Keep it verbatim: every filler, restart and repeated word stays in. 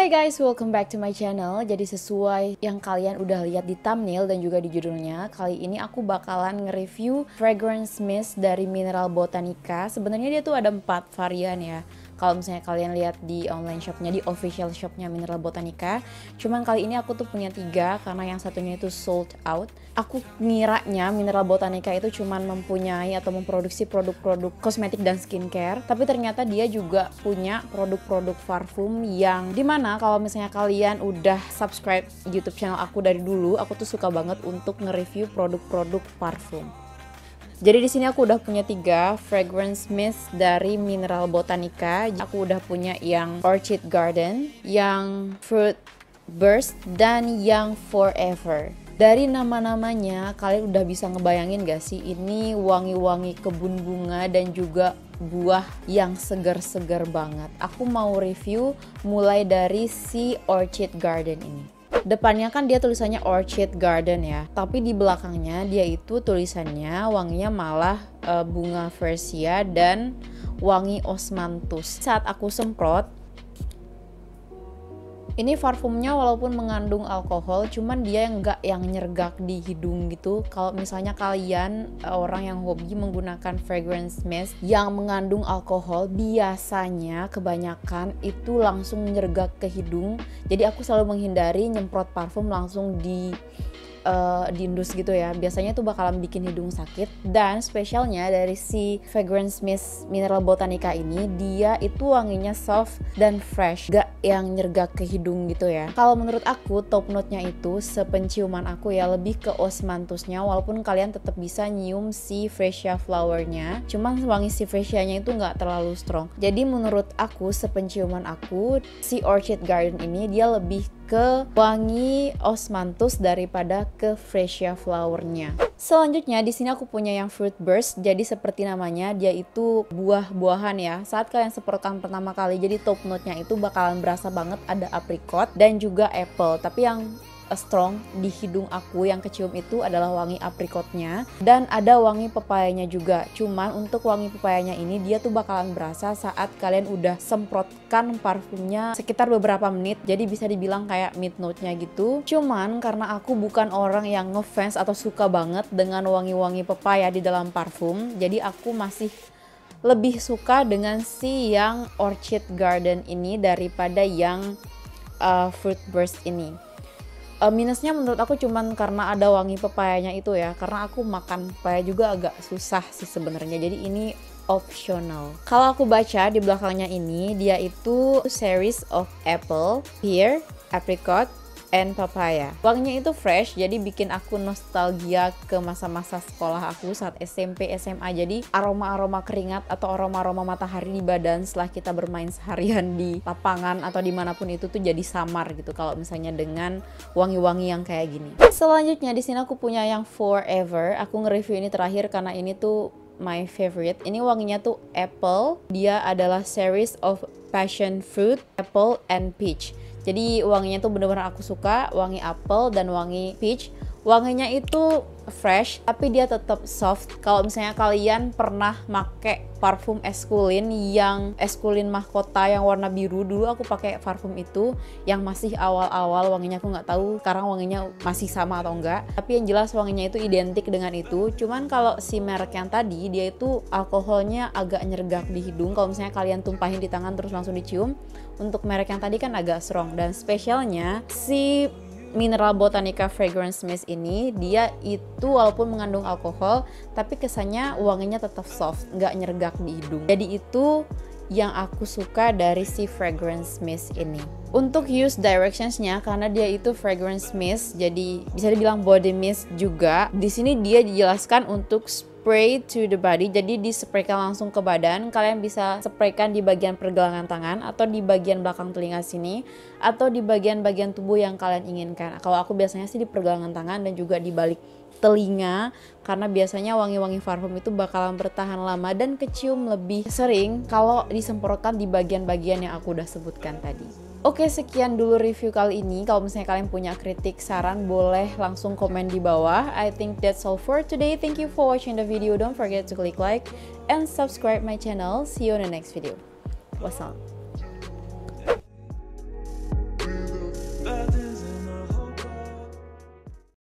Hai guys, welcome back to my channel. Jadi sesuai yang kalian udah lihat di thumbnail dan juga di judulnya, kali ini aku bakalan nge-review fragrance mist dari Mineral Botanica. Sebenarnya dia tuh ada empat varian ya. Kalau misalnya kalian lihat di online shopnya, di official shopnya Mineral Botanica. Cuman kali ini aku tuh punya tiga karena yang satunya itu sold out. Aku ngiranya Mineral Botanica itu cuman mempunyai atau memproduksi produk-produk kosmetik dan skincare, tapi ternyata dia juga punya produk-produk parfum yang dimana kalau misalnya kalian udah subscribe YouTube channel aku dari dulu, aku tuh suka banget untuk nge-review produk-produk parfum. Jadi di sini aku udah punya tiga fragrance mist dari Mineral Botanica. Aku udah punya yang Orchid Garden, yang Fruit Burst, dan yang Forever. Dari nama-namanya kalian udah bisa ngebayangin gak sih ini wangi-wangi kebun bunga dan juga buah yang segar-segar banget. Aku mau review mulai dari si Orchid Garden ini. Depannya kan dia tulisannya Orchid Garden ya, tapi di belakangnya dia itu tulisannya wanginya malah e, bunga freesia dan wangi osmanthus. Saat aku semprot, ini parfumnya walaupun mengandung alkohol, cuman dia nggak yang nyergak di hidung gitu. Kalau misalnya kalian orang yang hobi menggunakan fragrance mist yang mengandung alkohol, biasanya kebanyakan itu langsung nyergak ke hidung. Jadi aku selalu menghindari nyemprot parfum langsung di Uh, diindus gitu ya, biasanya tuh bakalan bikin hidung sakit. Dan spesialnya dari si fragrance mist Mineral Botanica ini, dia itu wanginya soft dan fresh, gak yang nyergak ke hidung gitu ya. Kalau menurut aku top note-nya itu sepenciuman aku ya lebih ke osmanthusnya, walaupun kalian tetap bisa nyium si freesia flower-nya, cuman wangi si freesia-nya itu gak terlalu strong. Jadi menurut aku sepenciuman aku, si Orchid Garden ini dia lebih ke wangi osmanthus daripada ke freesia flower-nya. Selanjutnya di sini aku punya yang Fruit Burst. Jadi seperti namanya, dia itu buah-buahan ya. Saat kalian semprotkan pertama kali, jadi top note-nya itu bakalan berasa banget ada apricot dan juga apple. Tapi yang strong di hidung aku yang kecium itu adalah wangi apricotnya dan ada wangi pepayanya juga. Cuman untuk wangi pepayanya ini dia tuh bakalan berasa saat kalian udah semprotkan parfumnya sekitar beberapa menit, jadi bisa dibilang kayak mid note-nya gitu. Cuman karena aku bukan orang yang ngefans atau suka banget dengan wangi-wangi pepaya di dalam parfum, jadi aku masih lebih suka dengan si yang Orchid Garden ini daripada yang uh, Fruit Burst ini. Uh, minusnya menurut aku cuman karena ada wangi pepayanya itu ya, karena aku makan pepaya juga agak susah sih sebenarnya, jadi ini optional. Kalau aku baca di belakangnya ini, dia itu series of apple, pear, apricot, and papaya. Wanginya itu fresh, jadi bikin aku nostalgia ke masa-masa sekolah aku saat S M P, S M A. Jadi aroma-aroma keringat atau aroma-aroma matahari di badan setelah kita bermain seharian di lapangan atau dimanapun itu tuh jadi samar gitu kalau misalnya dengan wangi-wangi yang kayak gini. Selanjutnya di sini aku punya yang Forever. Aku nge-review ini terakhir karena ini tuh my favorite. Ini wanginya tuh apple. Dia adalah series of passion fruit, apple, and peach. Jadi wanginya tuh bener-bener aku suka, wangi apple dan wangi peach. Wanginya itu fresh, tapi dia tetap soft. Kalau misalnya kalian pernah make parfum Esculin yang Esculin mahkota yang warna biru, dulu aku pakai parfum itu yang masih awal-awal, wanginya aku nggak tahu sekarang wanginya masih sama atau enggak. Tapi yang jelas wanginya itu identik dengan itu. Cuman kalau si merek yang tadi, dia itu alkoholnya agak nyergak di hidung. Kalau misalnya kalian tumpahin di tangan terus langsung dicium, untuk merek yang tadi kan agak strong. Dan spesialnya si Mineral Botanica fragrance mist ini, dia itu walaupun mengandung alkohol tapi kesannya wanginya tetap soft, nggak nyergak di hidung. Jadi itu yang aku suka dari si fragrance mist ini. Untuk use directions-nya, karena dia itu fragrance mist, jadi bisa dibilang body mist juga. Di sini dia dijelaskan untuk spray to the body, jadi dispraykan langsung ke badan. Kalian bisa spraykan di bagian pergelangan tangan atau di bagian belakang telinga sini atau di bagian-bagian tubuh yang kalian inginkan. Kalau aku biasanya sih di pergelangan tangan dan juga di balik telinga, karena biasanya wangi-wangi parfum itu bakalan bertahan lama dan kecium lebih sering kalau disemprotkan di bagian-bagian yang aku udah sebutkan tadi. Oke, sekian dulu review kali ini. Kalau misalnya kalian punya kritik, saran, boleh langsung komen di bawah. I think that's all for today. Thank you for watching the video. Don't forget to click like and subscribe my channel. See you in the next video. Wassalam.